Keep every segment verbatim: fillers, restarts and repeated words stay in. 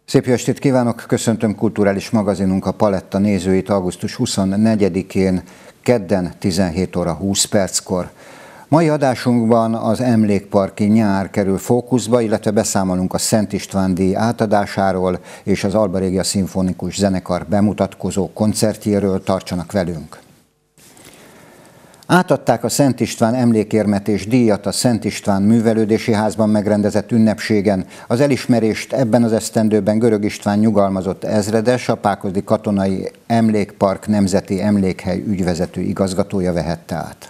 Szép jó estét kívánok! Köszöntöm kulturális magazinunk a Paletta nézőit augusztus huszonnegyedikén, kedden tizenhét óra húsz perckor. Mai adásunkban az Emlékparki nyár kerül fókuszba, illetve beszámolunk a Szent István-díj átadásáról és az Alba Regia Szimfonikus Zenekar bemutatkozó koncertjéről. Tartsanak velünk! Átadták a Szent István emlékérmet és díjat a Szent István Művelődési Házban megrendezett ünnepségen. Az elismerést ebben az esztendőben Görög István nyugalmazott ezredes, a Pákozdi Katonai Emlékpark Nemzeti Emlékhely ügyvezető igazgatója vehette át.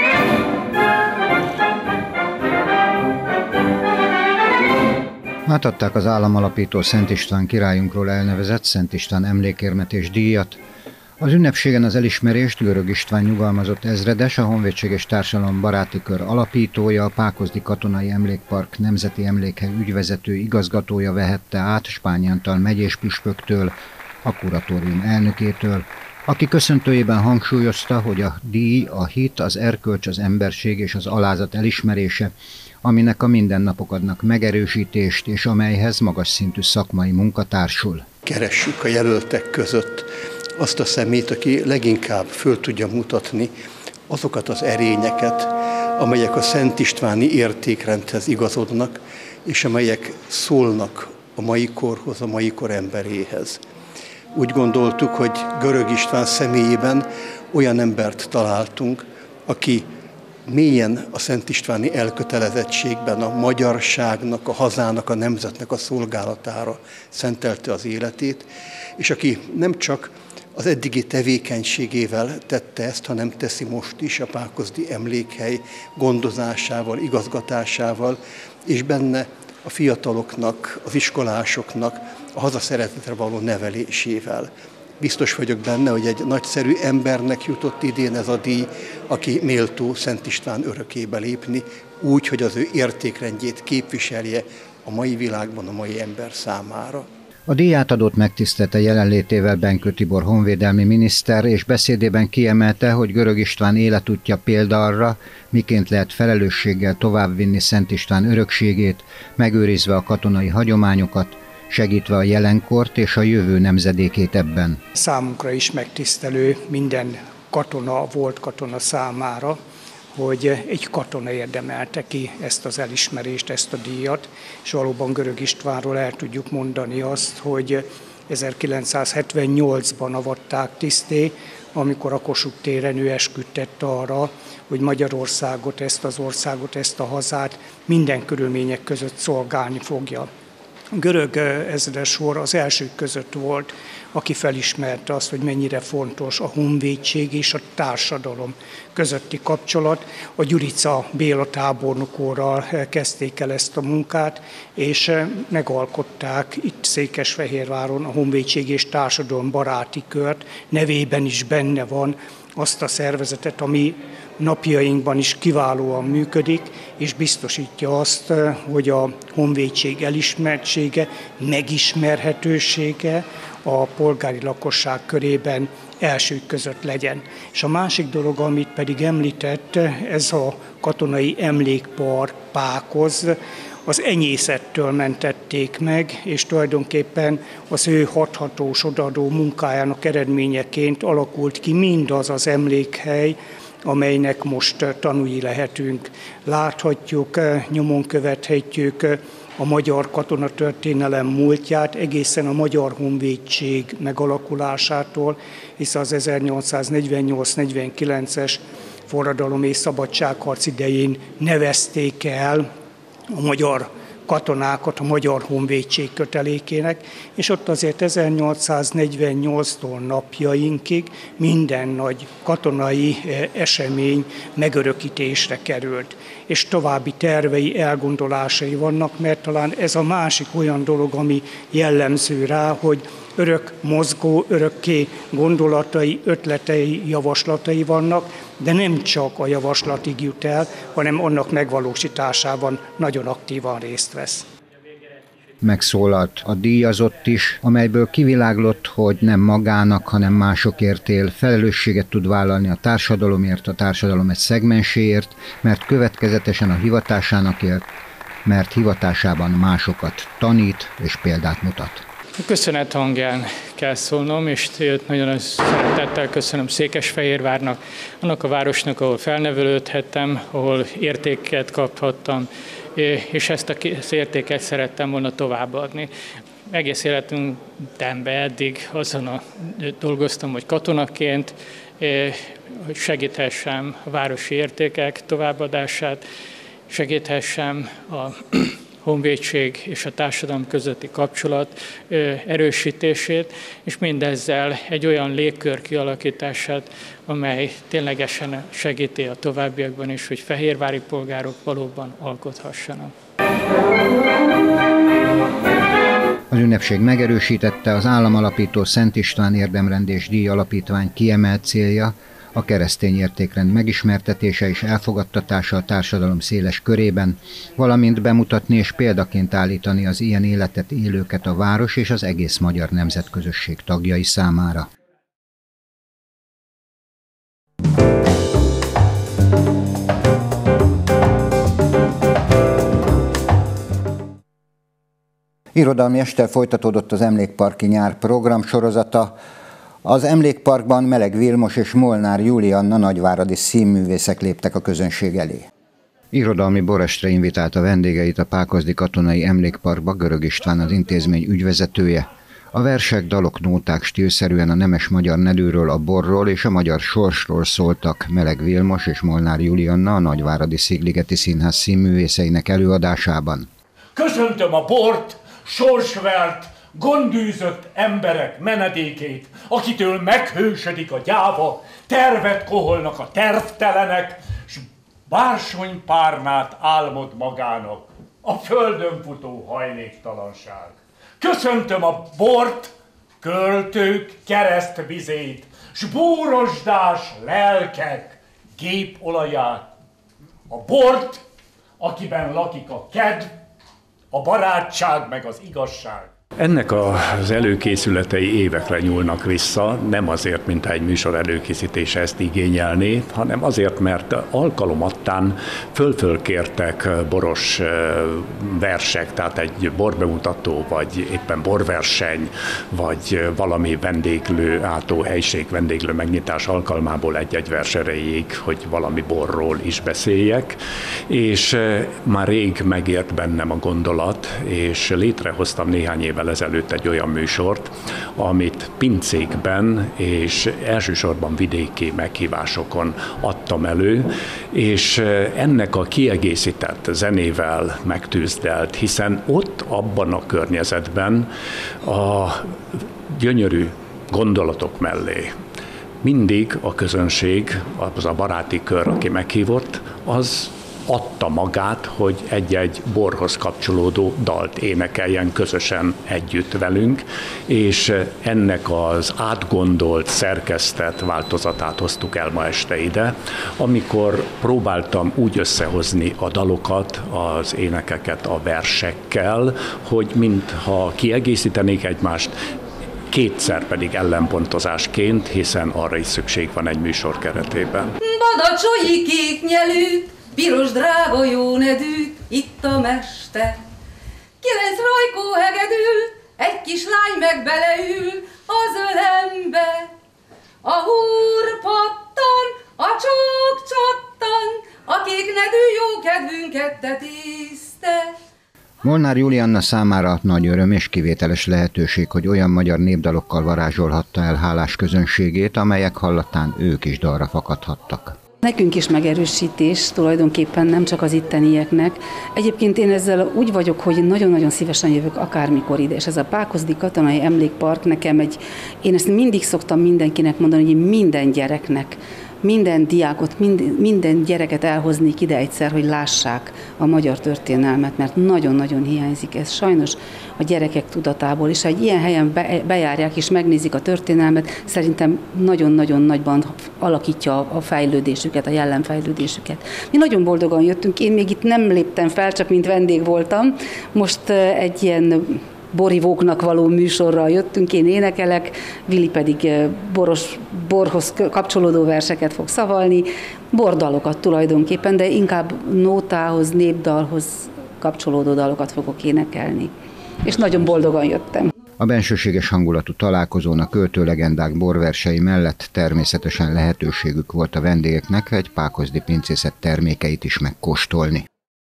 Átadták az államalapító Szent István királyunkról elnevezett Szent István emlékérmet és díjat. Az ünnepségen az elismerést Görög István nyugalmazott ezredes, a Honvédség és Társadalom Baráti Kör alapítója, a Pákozdi Katonai Emlékpark Nemzeti Emlékhely ügyvezető igazgatója vehette át Spányi Antal megyés püspöktől, a kuratórium elnökétől, aki köszöntőjében hangsúlyozta, hogy a díj a hit, az erkölcs, az emberség és az alázat elismerése, aminek a mindennapok adnak megerősítést, és amelyhez magas szintű szakmai munka társul. Keressük a jelöltek között azt a szemét, aki leginkább föl tudja mutatni azokat az erényeket, amelyek a Szent Istváni értékrendhez igazodnak, és amelyek szólnak a mai korhoz, a mai kor emberéhez. Úgy gondoltuk, hogy Görög István személyében olyan embert találtunk, aki mélyen a Szent Istváni elkötelezettségben a magyarságnak, a hazának, a nemzetnek a szolgálatára szentelte az életét, és aki nem csak az eddigi tevékenységével tette ezt, hanem teszi most is a Pákozdi Emlékhely gondozásával, igazgatásával, és benne a fiataloknak, az iskolásoknak a hazaszeretetre való nevelésével. Biztos vagyok benne, hogy egy nagyszerű embernek jutott idén ez a díj, aki méltó Szent István örökébe lépni, úgy, hogy az ő értékrendjét képviselje a mai világban, a mai ember számára. A díjátadót megtisztelte jelenlétével Benkő Tibor honvédelmi miniszter, és beszédében kiemelte, hogy Görög István életútja példa arra, miként lehet felelősséggel továbbvinni Szent István örökségét, megőrizve a katonai hagyományokat, segítve a jelenkort és a jövő nemzedékét ebben. Számunkra is megtisztelő minden katona, volt katona számára, hogy egy katona érdemelte ki ezt az elismerést, ezt a díjat, és valóban Görög Istvánról el tudjuk mondani azt, hogy ezerkilencszázhetvennyolcban avatták tiszté, amikor a Kossuth téren ő esküdtett arra, hogy Magyarországot, ezt az országot, ezt a hazát minden körülmények között szolgálni fogja. Görög ezredes úr az elsők között volt, aki felismerte azt, hogy mennyire fontos a honvédség és a társadalom közötti kapcsolat. A Gyurica Béla tábornokúrral kezdték el ezt a munkát, és megalkották itt Székesfehérváron a Honvédség és Társadalom Baráti Kört, nevében is benne van azt a szervezetet, ami napjainkban is kiválóan működik, és biztosítja azt, hogy a honvédség elismertsége, megismerhetősége a polgári lakosság körében elsők között legyen. És a másik dolog, amit pedig említett, ez a katonai emlékpark Pákoz, az enyészettől mentették meg, és tulajdonképpen az ő hathatós odaadó munkájának eredményeként alakult ki mindaz az emlékhely, amelynek most tanúi lehetünk. Láthatjuk, nyomon követhetjük a magyar katonatörténelem múltját, egészen a Magyar Honvédség megalakulásától, hisz az ezernyolcszáznegyvennyolc negyvenkilences forradalom és szabadságharc idején nevezték el a magyar katonákat a Magyar Honvédség kötelékének, és ott azért ezernyolcszáznegyvennyolctól napjainkig minden nagy katonai esemény megörökítésre került. És további tervei, elgondolásai vannak, mert talán ez a másik olyan dolog, ami jellemző rá, hogy örök mozgó, örökké gondolatai, ötletei, javaslatai vannak, de nem csak a javaslatig jut el, hanem annak megvalósításában nagyon aktívan részt vesz. Megszólalt a díjazott is, amelyből kiviláglott, hogy nem magának, hanem másokért él, felelősséget tud vállalni a társadalomért, a társadalom egy szegmenséért, mert következetesen a hivatásának élt, mert hivatásában másokat tanít és példát mutat. Köszönet hangján kell szólnom, és nagyon szeretettel köszönöm Székesfehérvárnak, annak a városnak, ahol felnevelődhettem, ahol értéket kaphattam, és ezt az értéket szerettem volna továbbadni. Egész életemben eddig azon a, dolgoztam, hogy katonaként, hogy segíthessem a városi értékek továbbadását, segíthessem a honvédség és a társadalom közötti kapcsolat erősítését, és mindezzel egy olyan légkör kialakítását, amely ténylegesen segíti a továbbiakban is, hogy fehérvári polgárok valóban alkothassanak. Az ünnepség megerősítette az államalapító Szent István Érdemrend és Díj Alapítvány kiemelt célja, a keresztény értékrend megismertetése és elfogadtatása a társadalom széles körében, valamint bemutatni és példaként állítani az ilyen életet élőket a város és az egész magyar nemzetközösség tagjai számára. Irodalmi estel folytatódott az Emlékparki Nyár program sorozata. Az Emlékparkban Meleg Vilmos és Molnár Julianna nagyváradi színművészek léptek a közönség elé. Irodalmi borestre invitálta vendégeit a Pákozdi Katonai Emlékparkba Görög István, az intézmény ügyvezetője. A versek, dalok, nóták stílszerűen a nemes magyar nedűről, a borról és a magyar sorsról szóltak. Meleg Vilmos és Molnár Julianna a nagyváradi Szigligeti Színház színművészeinek előadásában. Köszöntöm a bort, sorsvert, gondűzött emberek menedékét, akitől meghősödik a gyáva, tervet koholnak a tervtelenek, s bársonypárnát álmod magának a földön futó hajléktalanság. Köszöntöm a bort, költők keresztvizét, s búrosdás lelkek gépolaját. A bort, akiben lakik a kedv, a barátság meg az igazság. Ennek az előkészületei évekre nyúlnak vissza, nem azért, mint egy műsor előkészítése ezt igényelné, hanem azért, mert alkalomattán föl-fölkértek boros versek, tehát egy borbemutató, vagy éppen borverseny, vagy valami vendéglő, átó helység vendéglő megnyitás alkalmából egy-egy vers erejéig, hogy valami borról is beszéljek, és már rég megért bennem a gondolat, és létrehoztam néhány évvel ezelőtt egy olyan műsort, amit pincékben és elsősorban vidéki meghívásokon adtam elő, és ennek a kiegészített zenével megtűzdelt, hiszen ott abban a környezetben a gyönyörű gondolatok mellé mindig a közönség, az a baráti kör, aki meghívott, az adta magát, hogy egy-egy borhoz kapcsolódó dalt énekeljen közösen együtt velünk, és ennek az átgondolt, szerkesztett változatát hoztuk el ma este ide, amikor próbáltam úgy összehozni a dalokat, az énekeket a versekkel, hogy mintha kiegészítenék egymást, kétszer pedig ellenpontozásként, hiszen arra is szükség van egy műsor keretében. Badacsonyi kék nyelű, piros drága jó nedű, itt a mester. Kilenc rajkó hegedül, egy kis lány meg beleül az ölembe. A húr pattan, a csók csattan, akik nedű jó kedvünket tetézte. Molnár Julianna számára nagy öröm és kivételes lehetőség, hogy olyan magyar népdalokkal varázsolhatta el hálás közönségét, amelyek hallatán ők is dalra fakadhattak. Nekünk is megerősítés, tulajdonképpen nem csak az ittenieknek. Egyébként én ezzel úgy vagyok, hogy nagyon-nagyon szívesen jövök akármikor ide, és ez a Pákozdi Katonai Emlékpark nekem egy, én ezt mindig szoktam mindenkinek mondani, hogy minden gyereknek, minden diákot, minden, minden gyereket elhoznék ide egyszer, hogy lássák a magyar történelmet, mert nagyon-nagyon hiányzik ez sajnos a gyerekek tudatából, és ha egy ilyen helyen be, bejárják és megnézik a történelmet, szerintem nagyon-nagyon nagyban alakítja a fejlődésüket, a jellemfejlődésüket. Mi nagyon boldogan jöttünk, én még itt nem léptem fel, csak mint vendég voltam, most egy ilyen borivóknak való műsorral jöttünk, én énekelek, Vili pedig boros, borhoz kapcsolódó verseket fog szavalni, bordalokat tulajdonképpen, de inkább nótához, népdalhoz kapcsolódó dalokat fogok énekelni. És nagyon boldogan jöttem. A bensőséges hangulatú találkozón a költőlegendák borversei mellett természetesen lehetőségük volt a vendégeknek egy pákozdi pincészet termékeit is megkóstolni.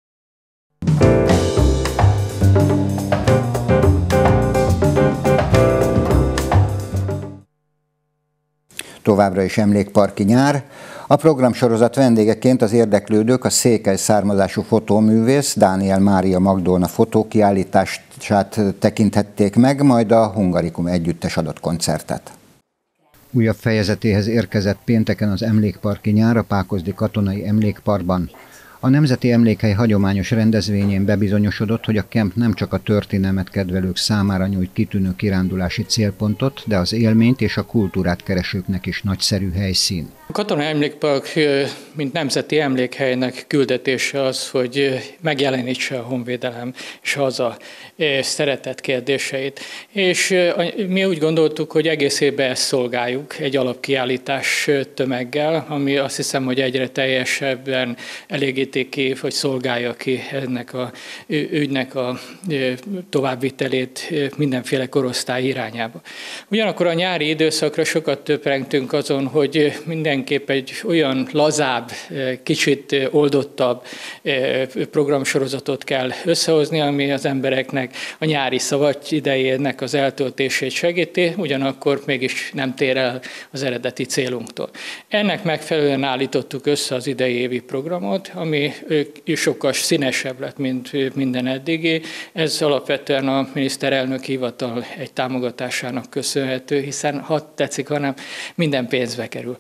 Továbbra is emlékparki nyár. A programsorozat vendégeként az érdeklődők a székely származású fotóművész Dániel Mária Magdolna fotókiállítását tekinthették meg, majd a Hungarikum együttes adott koncertet. Újabb fejezetéhez érkezett pénteken az emlékparki nyár a Pákozdi Katonai Emlékparkban. A Nemzeti Emlékhely hagyományos rendezvényén bebizonyosodott, hogy a kemp nem csak a történelmet kedvelők számára nyújt kitűnő kirándulási célpontot, de az élményt és a kultúrát keresőknek is nagyszerű helyszín. A Katonai Emlékpark, mint nemzeti emlékhelynek küldetése az, hogy megjelenítse a honvédelem és haza szeretet kérdéseit. És mi úgy gondoltuk, hogy egész évben ezt szolgáljuk egy alapkiállítás tömeggel, ami azt hiszem, hogy egyre teljesebben elégíti ki, vagy szolgálja ki ennek a ügynek a továbbvitelét mindenféle korosztály irányába. Ugyanakkor a nyári időszakra sokat töprengtünk azon, hogy minden mindenképp egy olyan lazább, kicsit oldottabb programsorozatot kell összehozni, ami az embereknek a nyári szabad idejének az eltöltését segíti, ugyanakkor mégis nem tér el az eredeti célunktól. Ennek megfelelően állítottuk össze az idei évi programot, ami sokkal színesebb lett, mint minden eddigi. Ez alapvetően a miniszterelnök hivatal egy támogatásának köszönhető, hiszen ha tetszik, hanem minden pénzbe kerül.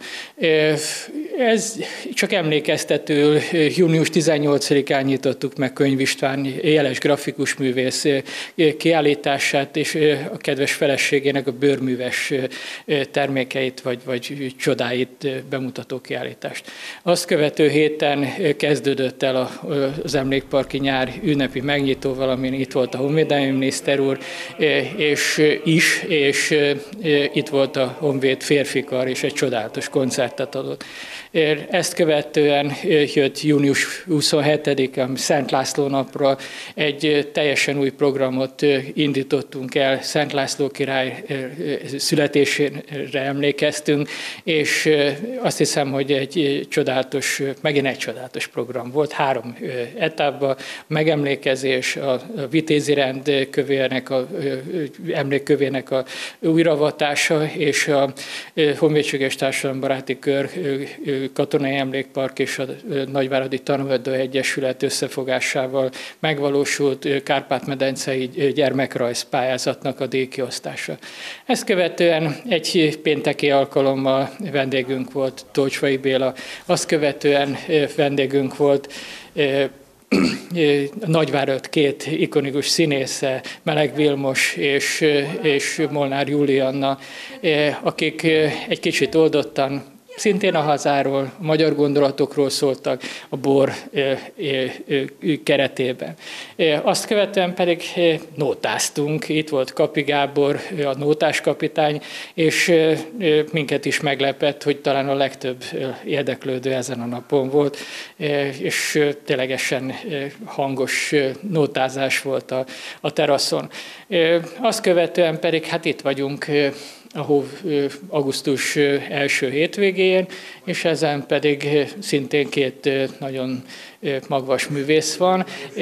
Ez csak emlékeztető, június tizennyolcadikán nyitottuk meg Könyv István jeles grafikus művész kiállítását, és a kedves feleségének a bőrműves termékeit vagy, vagy csodáit bemutató kiállítást. Azt követő héten kezdődött el az emlékparki nyár ünnepi megnyitóval, amin itt volt a honvédelmi miniszter úr, és is, és itt volt a honvéd férfikar, és egy csodálatos koncertet adott. Ezt követően jött június huszonhetedikén Szent László napra egy teljesen új programot indítottunk el, Szent László király születésére emlékeztünk, és azt hiszem, hogy egy csodálatos, megint egy csodálatos program volt, három etapban, megemlékezés, a Vitézi rend kövének, a emlékkövének a újravatása, és a Honvédséges Társadalombaráti Kör Katonai Emlékpark és a Nagyváradi Tanúverdő Egyesület összefogásával megvalósult Kárpát-medencei gyermekrajz pályázatnak a díjkiosztása. Ezt követően egy pénteki alkalommal vendégünk volt Tolcsvai Béla, azt követően vendégünk volt Nagyvárad két ikonikus színésze, Meleg Vilmos és, és Molnár Julianna, akik egy kicsit oldottan szintén a hazáról, a magyar gondolatokról szóltak a bor keretében. Azt követően pedig nótáztunk, itt volt Kapi Gábor, a nótáskapitány, és minket is meglepett, hogy talán a legtöbb érdeklődő ezen a napon volt, és ténylegesen hangos nótázás volt a, a teraszon. Azt követően pedig hát itt vagyunk a hó augusztus első hétvégén, és ezen pedig szintén két nagyon magvas művész van.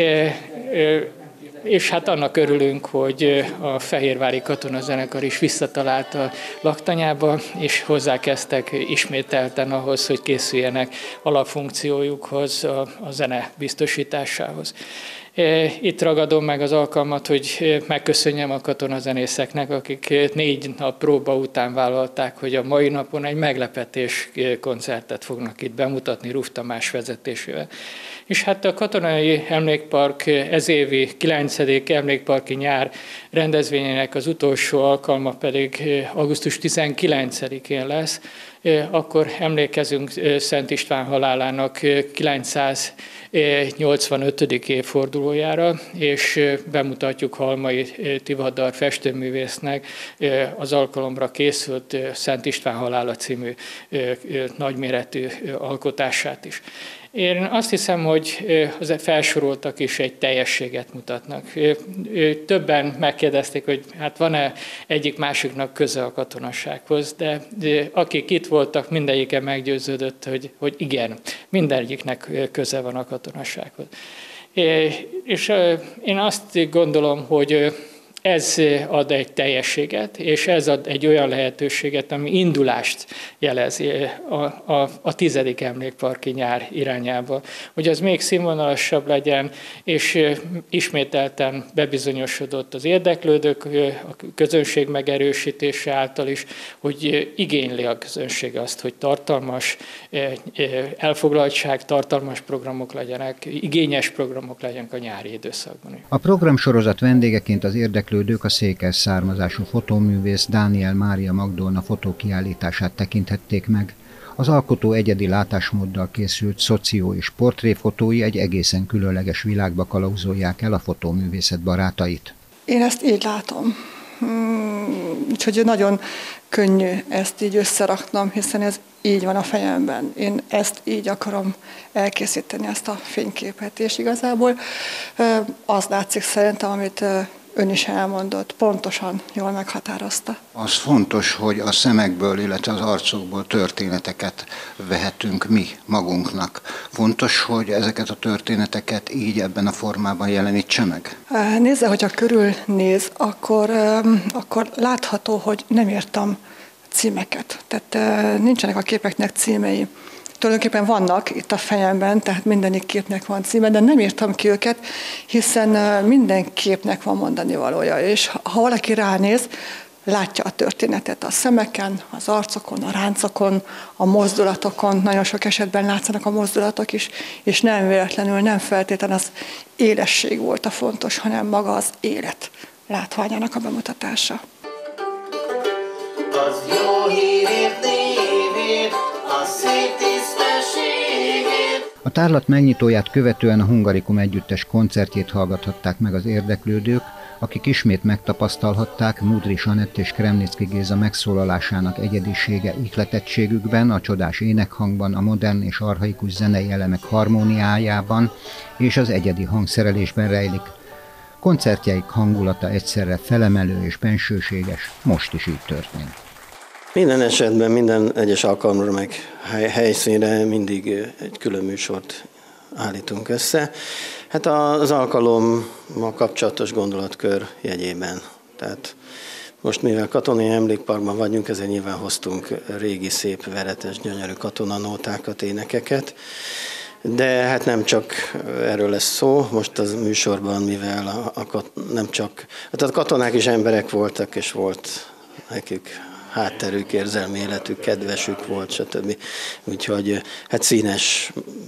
És hát annak örülünk, hogy a Fehérvári Katonazenekar is visszatalált a laktanyába, és hozzákezdtek ismételten ahhoz, hogy készüljenek alapfunkciójukhoz, a, a zene biztosításához. Itt ragadom meg az alkalmat, hogy megköszönjem a katonazenészeknek, akik négy nap próba után vállalták, hogy a mai napon egy meglepetés koncertet fognak itt bemutatni Ruf Tamás vezetésével. És hát a Katonai Emlékpark ezévi kilencedik emlékparki nyár rendezvényének az utolsó alkalma pedig augusztus tizenkilencedikén lesz. Akkor emlékezünk Szent István halálának kilencszáznyolcvanötödik évfordulójára, és bemutatjuk Halmai Tivadar festőművésznek az alkalomra készült Szent István halála című nagyméretű alkotását is. Én azt hiszem, hogy az felsoroltak is egy teljességet mutatnak. Többen megkérdezték, hogy hát van-e egyik másiknak köze a katonasághoz, de akik itt voltak, mindegyike meggyőződött, hogy, hogy igen, mindegyiknek köze van a katonasághoz. És én azt gondolom, hogy ez ad egy teljességet, és ez ad egy olyan lehetőséget, ami indulást jelezi a, a, a tizedik emlékparki nyár irányába, hogy az még színvonalasabb legyen, és ismételten bebizonyosodott az érdeklődők, a közönség megerősítése által is, hogy igényli a közönség azt, hogy tartalmas elfoglaltság, tartalmas programok legyenek, igényes programok legyenek a nyári időszakban. A programsorozat vendégeként az érdeklődők a székely származású fotóművész Dániel Mária Magdolna fotókiállítását tekinthették meg. Az alkotó egyedi látásmóddal készült szoció- és portréfotói egy egészen különleges világba kalauzolják el a fotóművészet barátait. Én ezt így látom. Úgyhogy nagyon könnyű ezt így összeraknom, hiszen ez így van a fejemben. Én ezt így akarom elkészíteni, ezt a fényképet, és igazából az látszik szerintem, amit ön is elmondott, pontosan jól meghatározta. Az fontos, hogy a szemekből, illetve az arcokból történeteket vehetünk mi magunknak. Fontos, hogy ezeket a történeteket így ebben a formában jelenítse meg? Nézze, hogyha körülnéz, akkor, akkor látható, hogy nem írtam címeket. Tehát nincsenek a képeknek címei. Tulajdonképpen vannak itt a fejemben, tehát mindenik képnek van címe, de nem írtam ki őket, hiszen minden képnek van mondani valója, és ha valaki ránéz, látja a történetet a szemeken, az arcokon, a ráncokon, a mozdulatokon, nagyon sok esetben látszanak a mozdulatok is, és nem véletlenül, nem feltétlenül az élesség volt a fontos, hanem maga az élet látványának a bemutatása. Az jó hírért névért, a szép tisztességért. A tárlat megnyitóját követően a Hungarikum együttes koncertjét hallgathatták meg az érdeklődők, akik ismét megtapasztalhatták Mudrich Anett és Kremnicki Géza megszólalásának egyedisége ihletettségükben, a csodás énekhangban, a modern és archaikus zenei elemek harmóniájában és az egyedi hangszerelésben rejlik. Koncertjeik hangulata egyszerre felemelő és bensőséges, most is így történt. Minden esetben, minden egyes alkalomra meg helyszínre mindig egy külön műsort állítunk össze. Hát az alkalommal kapcsolatos gondolatkör jegyében. Tehát most mivel katonai emlékparkban vagyunk, ezért nyilván hoztunk régi, szép, veretes, gyönyörű katonanótákat, énekeket. De hát nem csak erről lesz szó, most az műsorban, mivel a, a, nem csak, hát a katonák is emberek voltak, és volt nekik hátterük, érzelmi életük, kedvesük volt, stb. Úgyhogy hát színes,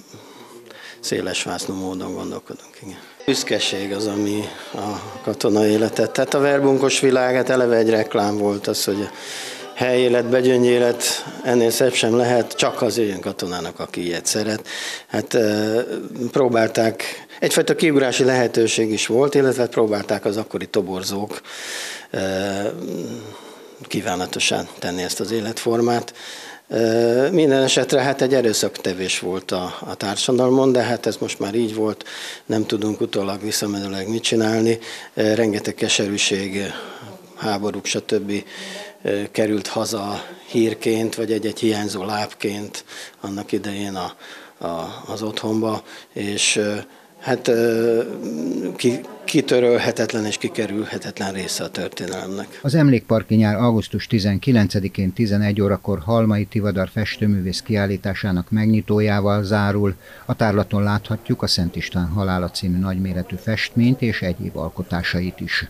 széles vásznú módon gondolkodunk. Igen. Büszkeség az, ami a katonai életet. Tehát a verbunkos világ, hát eleve egy reklám volt az, hogy helyélet, begyöngyélet, ennél szebb sem lehet, csak az ilyen katonának, aki ilyet szeret. Hát e, próbálták, egyfajta kiugrási lehetőség is volt, illetve próbálták az akkori toborzók e, kívánatosan tenni ezt az életformát. E, minden esetre hát egy erőszaktevés volt a, a társadalmon, de hát ez most már így volt, nem tudunk utólag visszamenőleg mit csinálni. E, rengeteg keserűség, háborúk, stb. Került haza hírként, vagy egy-egy hiányzó lábként annak idején a, a, az otthonba, és hát ki, kitörölhetetlen és kikerülhetetlen része a történelemnek. Az emlékparki nyár augusztus tizenkilencedikén tizenegy órakor Halmai Tivadar festőművész kiállításának megnyitójával zárul. A tárlaton láthatjuk a Szent István halála című nagyméretű festményt és egyéb alkotásait is.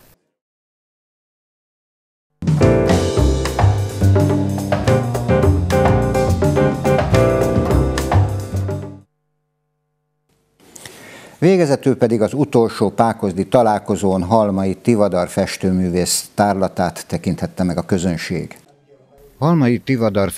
Végezetül pedig az utolsó pákozdi találkozón Halmai Tivadar festőművész tárlatát tekinthette meg a közönség. Halmai Tivadar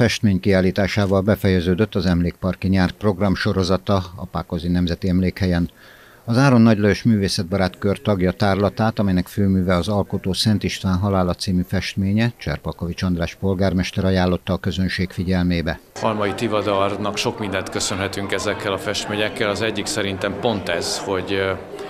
festménykiállításával befejeződött az emlékparki nyár programsorozata a Pákozdi Nemzeti Emlékhelyen. Az Áron Nagy Lajos Művészetbarát Kör tagja tárlatát, amelynek főműve az alkotó Szent István halála című festménye, Cserpalkovics András polgármester ajánlotta a közönség figyelmébe. Halmai Tivadarnak sok mindent köszönhetünk ezekkel a festményekkel. Az egyik szerintem pont ez, hogy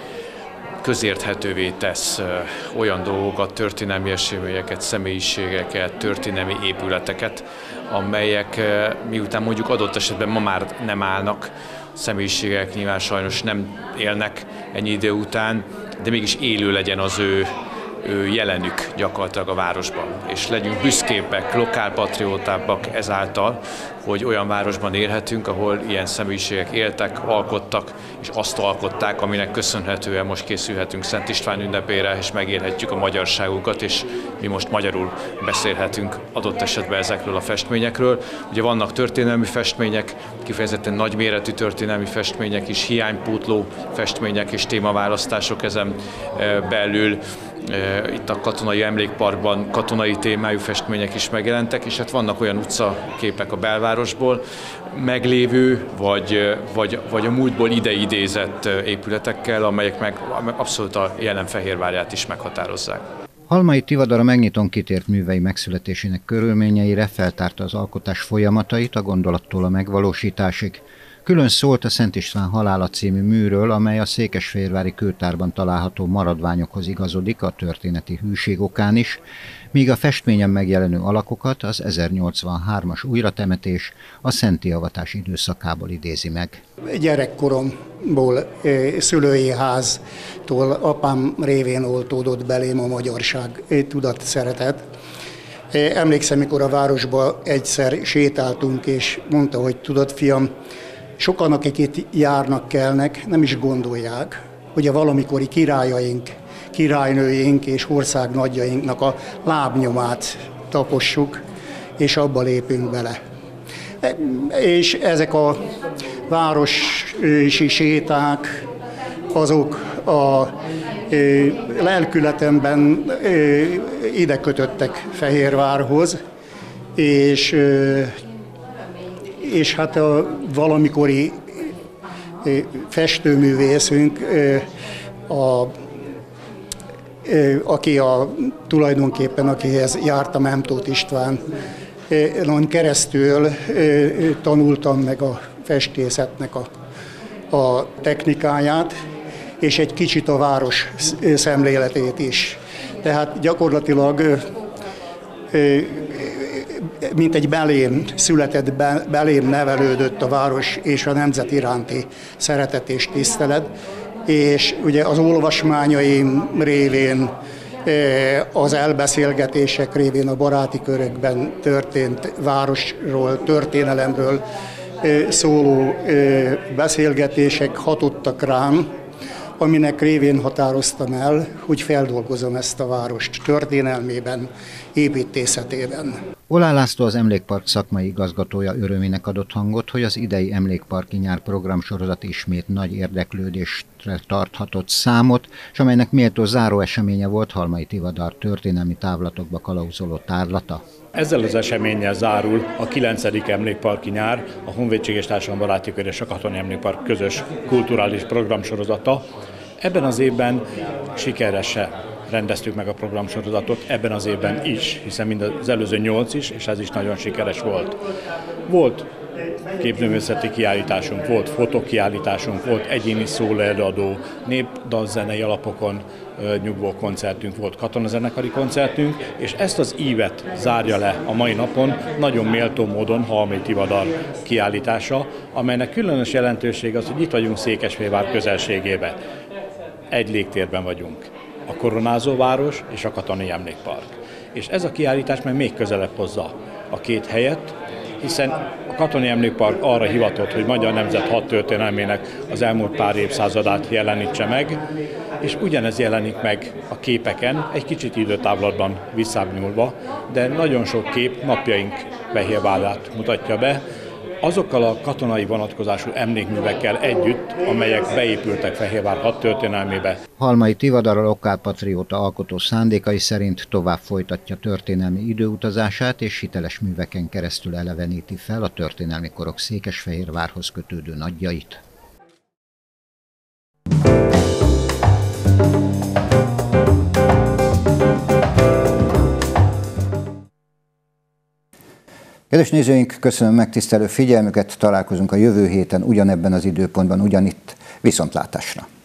közérthetővé tesz olyan dolgokat, történelmi eseményeket, személyiségeket, történelmi épületeket, amelyek miután mondjuk adott esetben ma már nem állnak, személyiségek nyilván sajnos nem élnek ennyi idő után, de mégis élő legyen az ő, ő jelenük gyakorlatilag a városban. És legyünk büszkébbek, lokálpatriótábbak ezáltal, hogy olyan városban élhetünk, ahol ilyen személyiségek éltek, alkottak, és azt alkották, aminek köszönhetően most készülhetünk Szent István ünnepére, és megélhetjük a magyarságunkat, és mi most magyarul beszélhetünk adott esetben ezekről a festményekről. Ugye vannak történelmi festmények, kifejezetten nagyméretű történelmi festmények is, hiánypótló festmények és témaválasztások ezen belül. Itt a Katonai Emlékparkban katonai témájú festmények is megjelentek, és hát vannak olyan utcaképek a belvárosból, meglévő, vagy, vagy, vagy a múltból ideidézett épületekkel, amelyek meg abszolút a jelen Fehérvárját is meghatározzák. Halmai Tivadar a megnyitón kitért művei megszületésének körülményeire, feltárta az alkotás folyamatait a gondolattól a megvalósításig. Külön szólt a Szent István halála című műről, amely a székesfehérvári kőtárban található maradványokhoz igazodik a történeti hűség okán is, míg a festményen megjelenő alakokat az ezernyolcvanhármas újratemetés a szenti avatás időszakából idézi meg. Gyerekkoromból, szülői háztól, apám révén oltódott belém a magyarság tudat, szeretet. Emlékszem, mikor a városba egyszer sétáltunk, és mondta, hogy tudod, fiam, sokan, akik itt járnak, kelnek, nem is gondolják, hogy a valamikori királyaink, királynőink és ország nagyjainknak a lábnyomát tapossuk, és abba lépünk bele. És ezek a városi séták, azok a lelkületemben ide kötöttek Fehérvárhoz, és és hát a valamikori festőművészünk, a, aki a, tulajdonképpen akihez jártam, Emtóth István, keresztül tanultam meg a festészetnek a, a technikáját, és egy kicsit a város szemléletét is. Tehát gyakorlatilag mint egy belém született, belém nevelődött a város és a nemzet iránti szeretet és tisztelet, és ugye az olvasmányaim révén, az elbeszélgetések révén a baráti körökben történt városról, történelemről szóló beszélgetések hatottak rám, aminek révén határoztam el, hogy feldolgozom ezt a várost történelmében, építészetében. Oláh László, az Emlékpark szakmai igazgatója örömének adott hangot, hogy az idei Emlékparki Nyár programsorozat ismét nagy érdeklődésre tarthatott számot, és amelynek méltó záróeseménye volt Halmai Tivadar történelmi távlatokba kalauzoló tárlata. Ezzel az eseménnyel zárul a kilencedik Emlékparki Nyár, a Honvédség és Társadalombaráti Kör és a Katonai Emlékpark közös kulturális programsorozata. Ebben az évben sikeresen rendeztük meg a programsorozatot, ebben az évben is, hiszen mind az előző nyolc is, és ez is nagyon sikeres volt. Volt képzőművészeti kiállításunk, volt fotókiállításunk, volt egyéni szólaelőadó, népdalzenei alapokon nyugvó koncertünk, volt katonazenekari koncertünk, és ezt az ívet zárja le a mai napon nagyon méltó módon Halmai Tivadar kiállítása, amelynek különös jelentőség az, hogy itt vagyunk Székesfehérvár közelségében. Egy légtérben vagyunk. A koronázó város és a Katonai Emlékpark. És ez a kiállítás meg még közelebb hozza a két helyet, hiszen a Katonai Emlékpark arra hivatott, hogy magyar nemzet hadtörténelmének az elmúlt pár évszázadát jelenítse meg, és ugyanez jelenik meg a képeken, egy kicsit időtávlatban visszább nyúlva, de nagyon sok kép napjaink Fehérvárát mutatja be, azokkal a katonai vonatkozású emlékművekkel együtt, amelyek beépültek Fehérvár hadtörténelmébe. Halmai Tivadar a lokálpatrióta alkotó szándékai szerint tovább folytatja történelmi időutazását, és hiteles műveken keresztül eleveníti fel a történelmi korok Székesfehérvárhoz kötődő nagyjait. Kedves nézőink, köszönöm megtisztelő figyelmüket, találkozunk a jövő héten ugyanebben az időpontban, ugyanitt. Viszontlátásra!